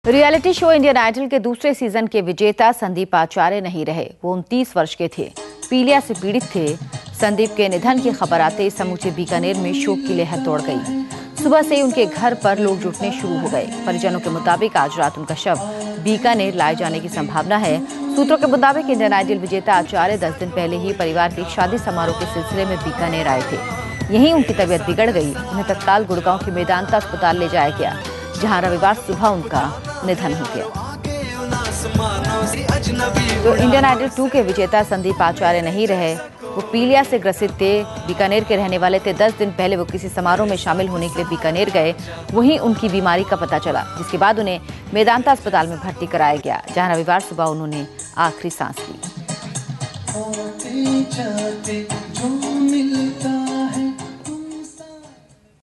Reality show Indian idol के दूसरे season के विजेता संदीप आचार्य नहीं रहे। वो 29 वर्ष के थे, पीलिया से पीड़ित थे। संदीप के निधन की खबर आते ही समूचे बीकानेर में शोक की लहर दौड़ गई। सुबह से ही उनके घर पर लोग जुटने शुरू हो गए। परिजनों के मुताबिक आज रात उनका शव बीकानेर लाए जाने की संभावना है। सूत्रों के मुताबिक इंडियन आइडल विजेता आचार्य 10 दिन पहले ही परिवार के शादी समारोह के सिलसिले में बीकानेर आए थे। यहीं उनकी तबीयत बिगड़ गई। उन्हें तत्काल गुड़गांव के मेदांता अस्पताल ले जाया गया, जहां रविवार सुबह उनका निधन हो गया। तो इंडियन आइडल 2 के विजेता संदीप आचार्य नहीं रहे। वो पीलिया से ग्रसित थे, बीकानेर के रहने वाले थे। 10 दिन पहले वो किसी समारोह में शामिल होने के लिए बीकानेर गए। वहीं उनकी बीमारी का पता चला, जिसके बाद उन्हें मेदांता अस्पताल में भर्ती कराया गया, जहां रविवार सुबह उन्होंने आखिरी सांस ली।